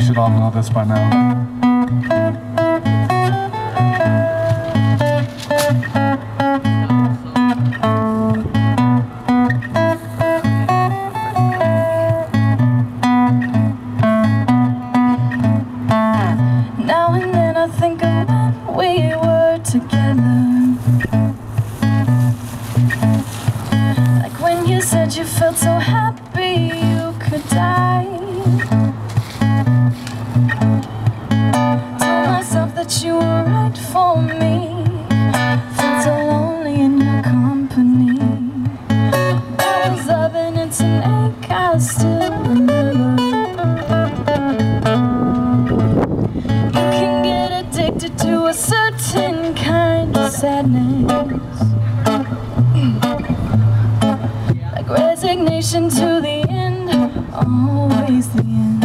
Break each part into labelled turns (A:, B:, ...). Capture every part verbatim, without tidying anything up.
A: should all know this by now.
B: Now and then I think of when we were together, like when you said you felt so happy you could die. Told myself that you were right for me, felt so lonely in your company. I was loving it to make, I still remember. To a certain kind of sadness, like resignation to the end, always the end.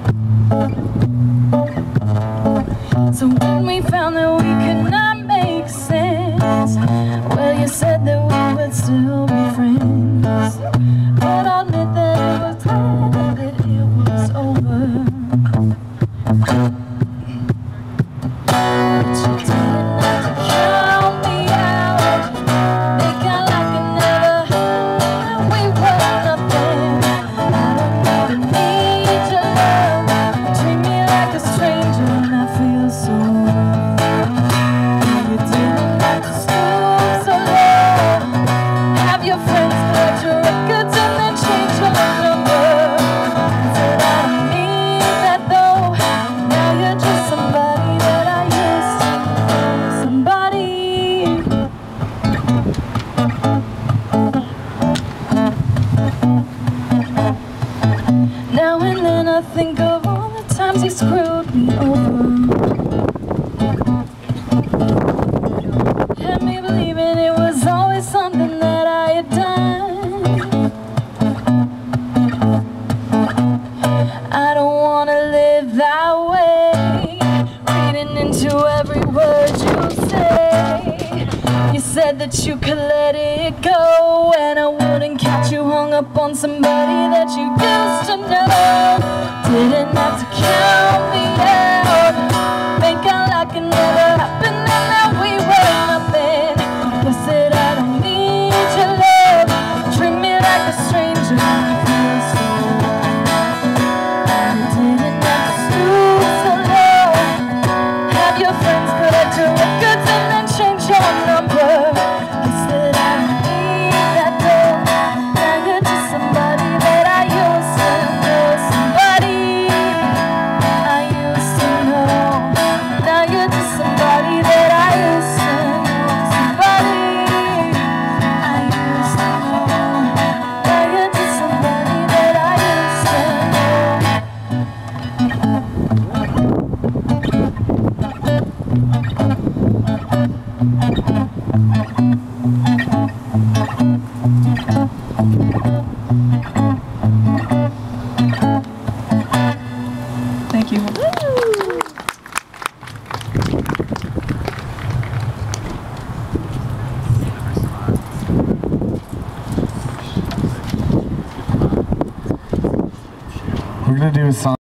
B: So when we found that we could not make sense, well, you said that we would still be friends, but I'll admit that it was glad that it was over. Now and then I think of all the times he screwed me over, had me believing it was always something that I had done. I don't want to live that way, reading into every word you say. You said that you could let it go, and I wouldn't catch you hung up on somebody that you used to know. Didn't have to count me out, make out like it never happened and that we were nothing. Guess that I don't need your love, treat me like a stranger. I feel so bad. Didn't have to stoop so low, have your friends collect your records and then change your number. Guess that I don't need that though. Now you're just somebody that I used to know. Somebody I used to know. Now you're just somebody that I used to know. Somebody I used to know. Now you're just somebody that I used to Thank you.
A: We're gonna do a song.